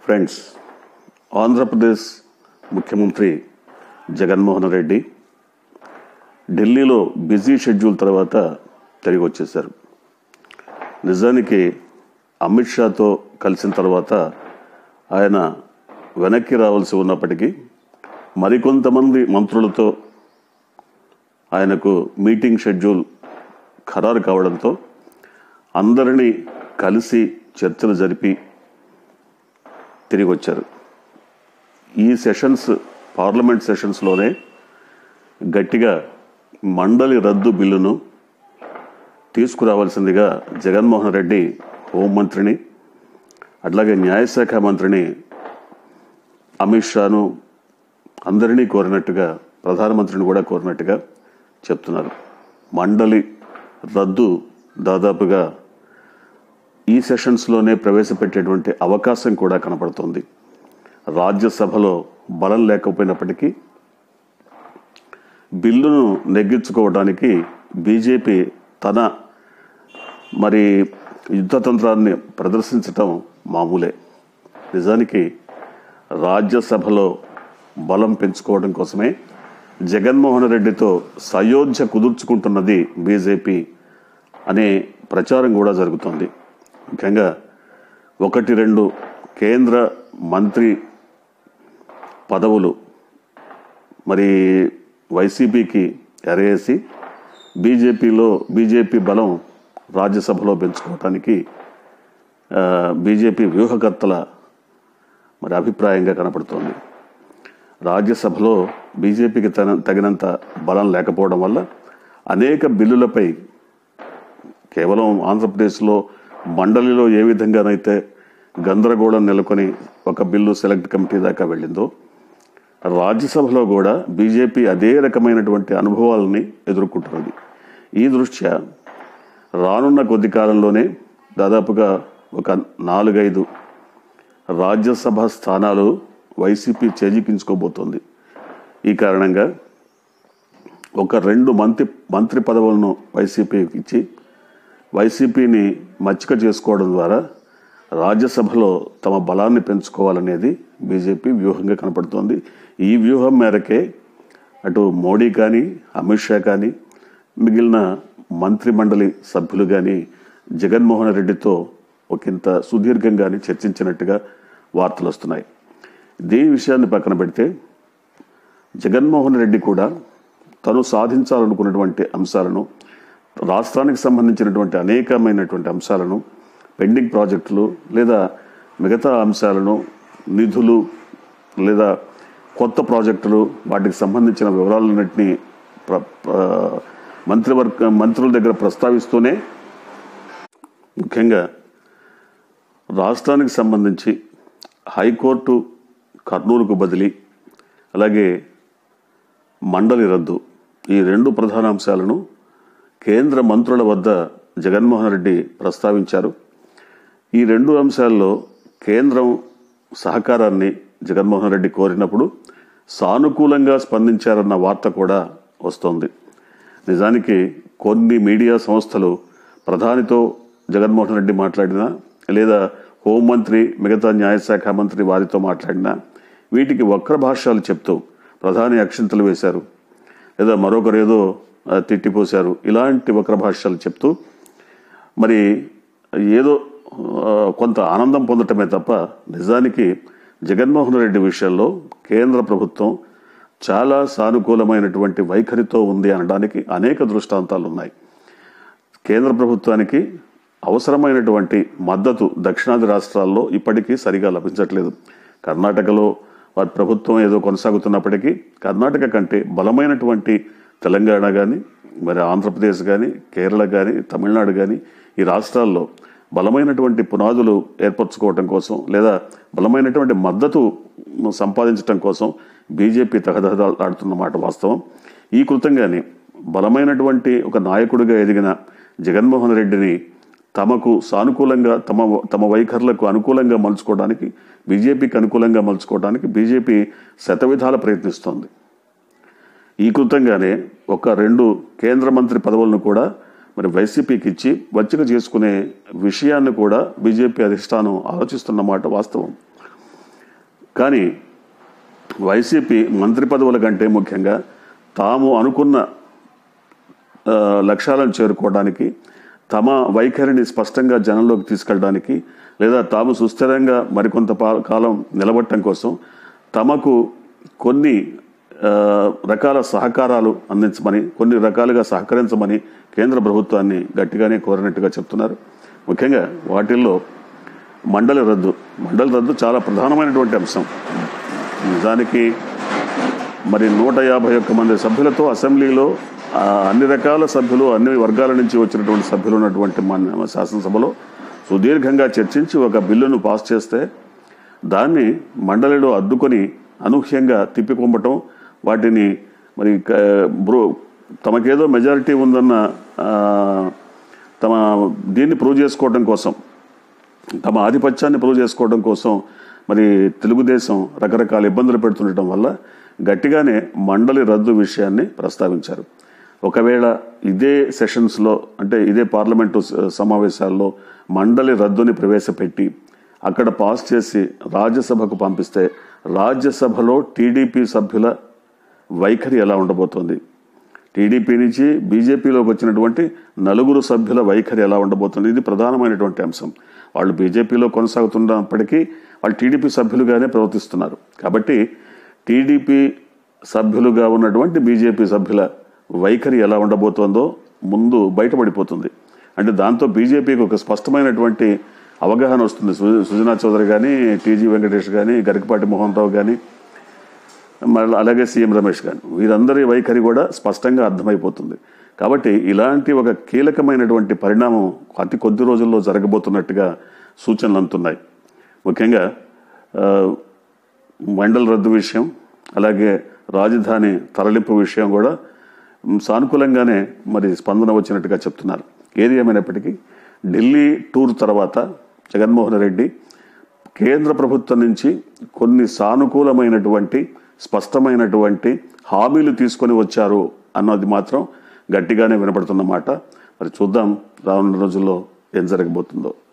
Friends, Andhra Pradesh ముఖ్యమంత్రి జగన్మోహన్ రెడ్డి ఢిల్లీలో busy schedule తర్వాత తిరిగి వచ్చేశారు. నిజానికి అమిత్ షాతో కలిసిన తర్వాత ఆయన వెనక్కి రావాల్సి ఉన్నప్పటికీ మరికొంతమంది మంత్రులతో ఆయనకు మీటింగ్ షెడ్యూల్ ఖరారు కావడంతో అందరినీ కలిసి చర్చలు జరిపి తిరిగి వచ్చారు. ఈ పార్లమెంట్ సెషన్స్లోనే గట్టిగా మండలి రద్దు బిల్లును తీసుకురావాల్సిందిగా జగన్మోహన్ రెడ్డి హోంమంత్రిని, అట్లాగే న్యాయశాఖ మంత్రిని అమిత్ షాను అందరినీ కోరినట్టుగా, ప్రధానమంత్రిని కూడా కోరినట్టుగా చెప్తున్నారు. మండలి రద్దు దాదాపుగా ఈ సెషన్స్లోనే ప్రవేశపెట్టేటువంటి అవకాశం కూడా కనపడుతోంది. రాజ్యసభలో బలం లేకపోయినప్పటికీ బిల్లును నెగ్గించుకోవడానికి బీజేపీ తన యుద్ధతంత్రాన్ని ప్రదర్శించటం మామూలే. నిజానికి రాజ్యసభలో బలం పెంచుకోవడం కోసమే జగన్మోహన్ రెడ్డితో సయోధ్య కుదుర్చుకుంటున్నది బీజేపీ అనే ప్రచారం కూడా జరుగుతోంది. ముఖ్యంగా 1-2 కేంద్ర మంత్రి పదవులు వైసీపీకి ఎరేసి బీజేపీ బలం రాజ్యసభలో పెంచుకోవటానికి బీజేపీ వ్యూహకర్తల అభిప్రాయంగా కనపడుతోంది. రాజ్యసభలో బీజేపీకి తగినంత బలం లేకపోవడం వల్ల అనేక బిల్లులపై కేవలం ఆంధ్రప్రదేశ్లో మండలిలో ఏ విధంగానైతే గందరగోళం నెలకొని ఒక బిల్లు సెలెక్ట్ కమిటీ దాకా వెళ్ళిందో, రాజ్యసభలో కూడా బీజేపీ అదే రకమైనటువంటి అనుభవాలని ఎదుర్కొంటున్నది. ఈ దృష్ట్యా రానున్న కొద్ది కాలంలోనే దాదాపుగా ఒక 4-5 రాజ్యసభ స్థానాలు వైసీపీ చేజిక్కించుకోబోతోంది. ఈ కారణంగా ఒక 2 మంత్రి పదవులను వైసీపీకి ఇచ్చి వైసీపీని మచ్చిక చేసుకోవడం ద్వారా రాజ్యసభలో తమ బలాన్ని పెంచుకోవాలనేది బీజేపీ వ్యూహంగా కనపడుతోంది. ఈ వ్యూహం మేరకే అటు మోడీ కానీ, అమిత్ షా కానీ, మిగిలిన మంత్రిమండలి సభ్యులు కానీ జగన్మోహన్ రెడ్డితో ఒకంత సుదీర్ఘంగానే చర్చించినట్టుగా వార్తలు వస్తున్నాయి. దీని విషయాన్ని పక్కన పెడితే జగన్మోహన్ రెడ్డి కూడా తను సాధించాలనుకున్నటువంటి అంశాలను, రాష్ట్రానికి సంబంధించినటువంటి అనేకమైనటువంటి అంశాలను, పెండింగ్ ప్రాజెక్టులు లేదా మిగతా అంశాలను, నిధులు లేదా కొత్త ప్రాజెక్టులు, వాటికి సంబంధించిన వివరాలన్నింటినీ మంత్రుల దగ్గర ప్రస్తావిస్తూనే ముఖ్యంగా రాష్ట్రానికి సంబంధించి హైకోర్టు కర్నూలుకు బదిలీ, అలాగే మండలి రద్దు, ఈ 2 ప్రధాన అంశాలను కేంద్ర మంత్రుల వద్ద జగన్మోహన్ రెడ్డి ప్రస్తావించారు. ఈ 2 అంశాల్లో కేంద్రం సహకారాన్ని జగన్మోహన్ రెడ్డి కోరినప్పుడు సానుకూలంగా స్పందించారన్న వార్త కూడా వస్తోంది. నిజానికి కొన్ని మీడియా సంస్థలు ప్రధానితో జగన్మోహన్ రెడ్డి మాట్లాడినా, లేదా హోంమంత్రి, మిగతా న్యాయశాఖ మంత్రి వారితో మాట్లాడినా వీటికి వక్ర భాష్యాలు చెప్తూ ప్రధాని అక్షింతలు వేశారు, లేదా మరొకరు ఏదో తిట్టిపోశారు, ఇలాంటి వక్ర భాష్యాలు చెప్తూ ఏదో కొంత ఆనందం పొందటమే తప్ప నిజానికి జగన్మోహన్ రెడ్డి విషయంలో కేంద్ర ప్రభుత్వం చాలా సానుకూలమైనటువంటి వైఖరితో ఉంది అనడానికి అనేక దృష్టాంతాలు ఉన్నాయి. కేంద్ర ప్రభుత్వానికి అవసరమైనటువంటి మద్దతు దక్షిణాది రాష్ట్రాల్లో ఇప్పటికీ సరిగా లభించట్లేదు. కర్ణాటకలో వారి ప్రభుత్వం ఏదో కొనసాగుతున్నప్పటికీ కర్ణాటక కంటే బలమైనటువంటి తెలంగాణ కానీ, ఆంధ్రప్రదేశ్ కానీ, కేరళ కానీ, తమిళనాడు కానీ ఈ రాష్ట్రాల్లో బలమైనటువంటి పునాదులు ఏర్పరచుకోవటం కోసం లేదా బలమైనటువంటి మద్దతు సంపాదించడం కోసం బీజేపీ తహదహలాడుతున్నమాట వాస్తవం. ఈ కృతంగానే బలమైనటువంటి ఒక నాయకుడిగా ఎదిగిన జగన్మోహన్ రెడ్డిని తమకు సానుకూలంగా, తమ వైఖరులకు అనుకూలంగా మలుచుకోవడానికి, బీజేపీకి అనుకూలంగా మలుచుకోవడానికి బీజేపీ శతవిధాల ప్రయత్నిస్తోంది. ఈ కృతంగానే ఒక 2 కేంద్ర మంత్రి పదవులను కూడా వైసీపీకి ఇచ్చి వచ్చిక చేసుకునే విషయాన్ని కూడా బీజేపీ అధిష్టానం ఆలోచిస్తున్నమాట వాస్తవం. కానీ వైసీపీ మంత్రి పదవుల కంటే ముఖ్యంగా తాము అనుకున్న లక్ష్యాలను చేరుకోవడానికి, తమ వైఖరిని స్పష్టంగా జనంలోకి తీసుకెళ్ళడానికి, లేదా తాము సుస్థిరంగా మరికొంత కాలం నిలబడటం కోసం తమకు కొన్ని రకాల సహకారాలు అందించమని, కొన్ని రకాలుగా సహకరించమని కేంద్ర ప్రభుత్వాన్ని గట్టిగానే కోరినట్టుగా చెప్తున్నారు. ముఖ్యంగా వాటిల్లో మండలి రద్దు చాలా ప్రధానమైనటువంటి అంశం. నిజానికి మరి 151 మంది సభ్యులతో అసెంబ్లీలో అన్ని రకాల సభ్యులు, అన్ని వర్గాల నుంచి వచ్చినటువంటి సభ్యులు ఉన్నటువంటి మన శాసనసభలో సుదీర్ఘంగా చర్చించి ఒక బిల్లును పాస్ చేస్తే దాన్ని మండలిలో అడ్డుకొని అనూహ్యంగా తిప్పికొమ్మటం, వాటిని మరి తమకేదో మెజారిటీ ఉందన్న దీన్ని ప్రూవ్ చేసుకోవడం కోసం, తమ ఆధిపత్యాన్ని ప్రూవ్ చేసుకోవడం కోసం మరి తెలుగుదేశం రకరకాల ఇబ్బందులు పెడుతుండటం వల్ల గట్టిగానే మండలి రద్దు విషయాన్ని ప్రస్తావించారు. ఒకవేళ ఇదే సెషన్స్లో, అంటే ఇదే పార్లమెంటు సమావేశాల్లో మండలి రద్దుని ప్రవేశపెట్టి అక్కడ పాస్ చేసి రాజ్యసభకు పంపిస్తే రాజ్యసభలో టీడీపీ సభ్యుల వైఖరి ఎలా ఉండబోతోంది, టీడీపీ నుంచి బీజేపీలోకి వచ్చినటువంటి 4 సభ్యుల వైఖరి ఎలా ఉండబోతుంది, ఇది ప్రధానమైనటువంటి అంశం. వాళ్ళు బీజేపీలో కొనసాగుతున్నప్పటికీ వాళ్ళు టీడీపీ సభ్యులుగానే ప్రవర్తిస్తున్నారు. కాబట్టి టీడీపీ సభ్యులుగా ఉన్నటువంటి బీజేపీ సభ్యుల వైఖరి ఎలా ఉండబోతోందో ముందు బయటపడిపోతుంది. అంటే దాంతో బీజేపీకి ఒక స్పష్టమైనటువంటి అవగాహన వస్తుంది. సుజనా చౌదరి కానీ, టీజీ వెంకటేష్ కానీ, గరికపాటి మోహన్ రావు కానీ, అలాగే సీఎం రమేష్ కానీ, వీరందరి వైఖరి కూడా స్పష్టంగా అర్థమైపోతుంది. కాబట్టి ఇలాంటి ఒక కీలకమైనటువంటి పరిణామం అతి కొద్ది రోజుల్లో జరగబోతున్నట్టుగా సూచనలు అందుతున్నాయి. ముఖ్యంగా మండలి రద్దు విషయం, అలాగే రాజధాని తరలింపు విషయం కూడా సానుకూలంగానే మరి స్పందన వచ్చినట్టుగా చెప్తున్నారు. ఏది ఏమైనప్పటికీ ఢిల్లీ టూర్ తర్వాత జగన్మోహన్ రెడ్డి కేంద్ర ప్రభుత్వం నుంచి కొన్ని సానుకూలమైనటువంటి, స్పష్టమైనటువంటి హామీలు తీసుకొని వచ్చారు అన్నది మాత్రం గట్టిగానే వినపడుతున్నమాట. మరి చూద్దాం రానున్న రోజుల్లో ఏం జరగబోతుందో.